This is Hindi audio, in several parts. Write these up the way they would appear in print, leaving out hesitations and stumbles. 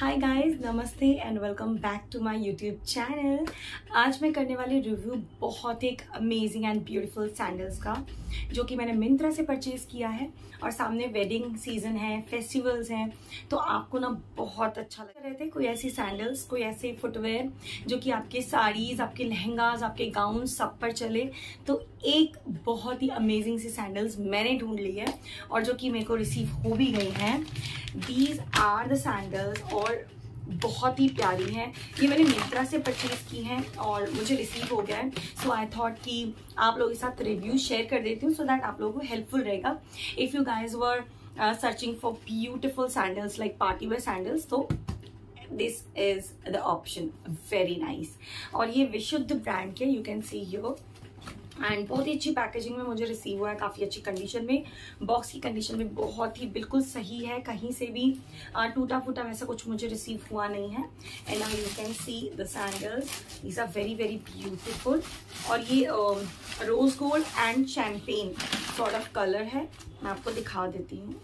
हाय गाइस, नमस्ते and welcome back to my YouTube channel. आज मैं करने वाली रिव्यू बहुत एक अमेजिंग एंड ब्यूटीफुल सैंडल्स का, जो कि मैंने मिंत्रा से परचेज किया है। और सामने वेडिंग सीजन है, फेस्टिवल्स हैं, तो आपको ना बहुत अच्छा लग रहे थे कोई ऐसी सैंडल्स, कोई ऐसे फुटवेयर जो कि आपके साड़ीज, आपके लहंगाज, आपके गाउन सब पर चले। तो एक बहुत ही अमेजिंग सी सैंडल्स मैंने ढूंढ ली है और जो कि मेरे को रिसीव हो भी गई हैं। दीज आर द सैंडल्स और बहुत ही प्यारी हैं। ये मैंने मिंत्रा से परचेज की हैं और मुझे रिसीव हो गया है। सो आई थॉट कि आप लोगों के साथ रिव्यू शेयर कर देती हूँ, सो दैट आप लोगों को हेल्पफुल रहेगा। If you guys were searching for beautiful sandals like party wear sandals, तो this is the option. Very nice. और ये विशुद्ध ब्रांड के, you can see here, and बहुत ही अच्छी पैकेजिंग में मुझे रिसीव हुआ है, काफ़ी अच्छी कंडीशन में। बॉक्स की कंडीशन भी बहुत ही बिल्कुल सही है, कहीं से भी टूटा फूटा वैसा कुछ मुझे रिसीव हुआ नहीं है। And now you can see the sandals, these are very very beautiful. और ये rose gold and champagne sort of colour है, मैं आपको दिखा देती हूँ।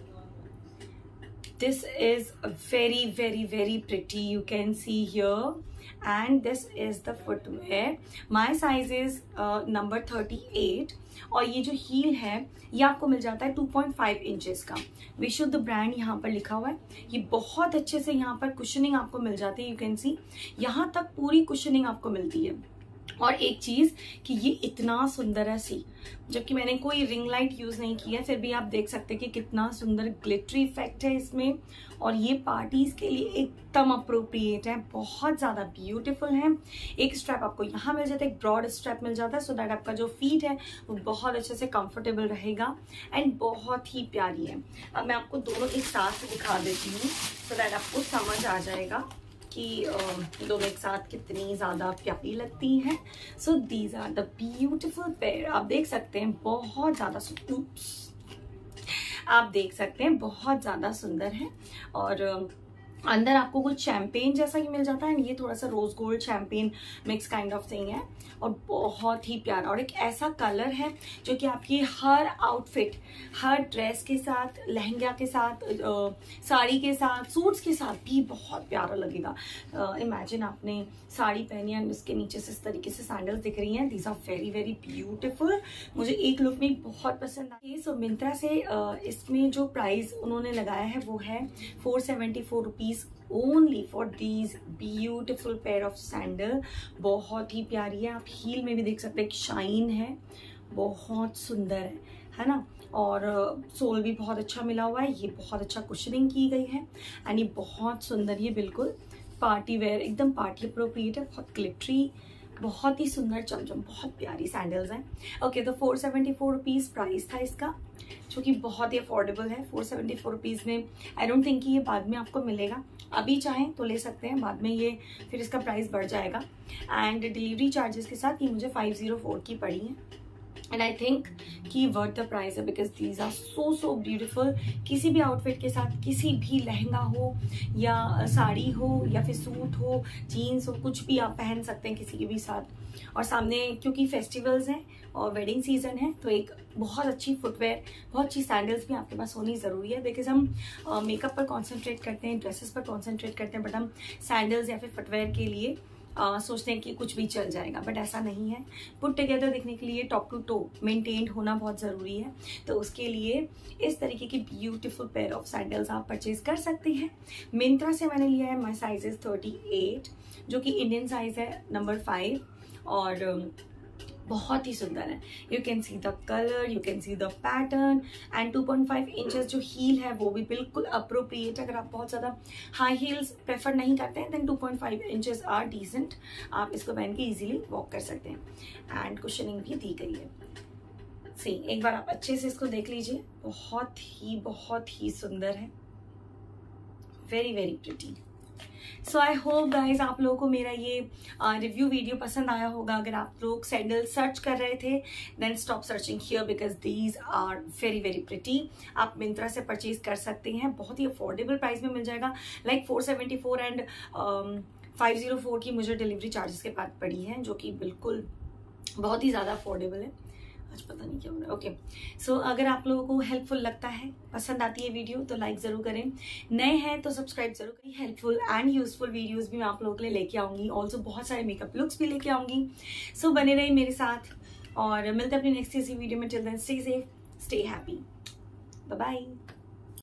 This is very very very pretty, you can see here, and this is the footwear. My size is number 38 और ये जो हील है ये आपको मिल जाता है 2.5 इंचेस का। विशुद्ध ब्रांड यहाँ पर लिखा हुआ है। ये बहुत अच्छे से यहाँ पर कुशनिंग आपको मिल जाती है, यू कैन सी, यहाँ तक पूरी कुशनिंग आपको मिलती है। और एक चीज कि ये इतना सुंदर है सी, जबकि मैंने कोई रिंग लाइट यूज नहीं किया, फिर भी आप देख सकते हैं कि कितना सुंदर ग्लिटरी इफेक्ट है इसमें। और ये पार्टीज के लिए एकदम अप्रोप्रिएट है, बहुत ज्यादा ब्यूटीफुल है। एक स्ट्रैप आपको यहाँ मिल जाता है, एक ब्रॉड स्ट्रैप मिल जाता है, सो दैट आपका जो फीट है वो बहुत अच्छे से कंफर्टेबल रहेगा एंड बहुत ही प्यारी है। अब मैं आपको दोनों एक साथ दिखा देती हूँ, सो दैट आपको समझ आ जाएगा कि दोनों एक साथ कितनी ज़्यादा प्यारी लगती हैं। So these are the beautiful pair. आप देख सकते हैं बहुत ज़्यादा आप देख सकते हैं बहुत ज़्यादा सुंदर है। और अंदर आपको कुछ शैम्पेन जैसा ही मिल जाता है, ये थोड़ा सा rose gold champagne mix kind of thing है और बहुत ही प्यारा। और एक ऐसा कलर है जो कि आपकी हर आउटफिट, हर ड्रेस के साथ, लहंगा के साथ, साड़ी के साथ, सूट्स के साथ भी बहुत प्यारा लगेगा। इमेजिन आपने साड़ी पहनी है, उसके नीचे से इस तरीके से सैंडल्स दिख रही हैं। These are very very beautiful. मुझे एक लुक में बहुत पसंद आई। सो मिंत्रा से इसमें जो प्राइस उन्होंने लगाया है वो है 474 rupees only for these beautiful pair of sandal. बहुत ही प्यारी है। आप हील में भी देख सकते हैं, शाइन है, बहुत सुंदर है ना। और सोल भी बहुत अच्छा मिला हुआ है, ये बहुत अच्छा कुशनिंग की गई है एंड ये बहुत सुंदर, ये बिल्कुल पार्टी वेयर, एकदम पार्टी अप्रोप्रिएट है, बहुत ग्लिटरी, बहुत ही सुंदर चमचम, बहुत प्यारी सैंडल्स हैं। ओके, तो 474 रुपीज़ प्राइस था इसका, जो कि बहुत ही अफोर्डेबल है। 474 रुपीज़ में आई डोंट थिंक कि ये बाद में आपको मिलेगा। अभी चाहें तो ले सकते हैं, बाद में ये फिर इसका प्राइस बढ़ जाएगा। एंड डिलीवरी चार्जेस के साथ ये मुझे 504 की पड़ी है एंड आई थिंक कि वर्थ द प्राइस है, because these are so beautiful. किसी भी आउटफिट के साथ, किसी भी लहंगा हो या साड़ी हो या फिर सूट हो, जीन्स हो, कुछ भी आप पहन सकते हैं किसी के भी साथ। और सामने क्योंकि फेस्टिवल्स हैं और वेडिंग सीजन है, तो एक बहुत अच्छी फुटवेयर, बहुत अच्छी सैंडल्स भी आपके पास होनी ज़रूरी है। बिकॉज हम मेकअप पर कॉन्सेंट्रेट करते हैं, ड्रेसेस पर कॉन्सेंट्रेट करते हैं, बट हम सैंडल्स या फिर फुटवेयर के लिए सोचते हैं कि कुछ भी चल जाएगा, बट ऐसा नहीं है। पुट टुगेदर दिखने के लिए टॉप टू टो मेंटेन्ड होना बहुत ज़रूरी है। तो उसके लिए इस तरीके की ब्यूटीफुल पेयर ऑफ सैंडल्स आप परचेज कर सकते हैं। मिंत्रा से मैंने लिया है, माई साइज इज 38, जो कि इंडियन साइज है नंबर 5 और बहुत ही सुंदर है। You can see the colour, you can see the pattern and 2.5 inches जो हील है वो भी बिल्कुल अप्रोप्रिएट। अगर आप बहुत ज़्यादा हाई हील्स प्रेफर नहीं करते हैं, देन 2.5 इंचेस आर डिसेंट। आप इसको पहन के इजीली वॉक कर सकते हैं एंड कुशनिंग भी दी गई है। सी, एक बार आप अच्छे से इसको देख लीजिए, बहुत ही सुंदर है, very very pretty. So I hope guys आप लोगों को मेरा ये रिव्यू वीडियो पसंद आया होगा। अगर आप लोग सैंडल सर्च कर रहे थे, then stop searching here, because these are very very pretty. आप मिंत्रा से परचेज कर सकते हैं, बहुत ही अफोर्डेबल प्राइस में मिल जाएगा। लाइक 474 एंड 504 की मुझे डिलीवरी चार्जेस के बाद पड़ी है, जो कि बिल्कुल बहुत ही ज़्यादा अफोर्डेबल है। आज पता नहीं क्या हो रहा है। ओके, सो अगर आप लोगों को हेल्पफुल लगता है, पसंद आती है वीडियो, तो लाइक जरूर करें। नए हैं तो सब्सक्राइब जरूर करें। हेल्पफुल एंड यूजफुल वीडियोस भी मैं आप लोगों के लिए लेके आऊंगी। ऑल्सो बहुत सारे मेकअप लुक्स भी लेके आऊंगी। सो बने रहिए मेरे साथ और मिलते हैं अपनी नेक्स्ट वीडियो में। Till then stay safe, stay happy, bye bye.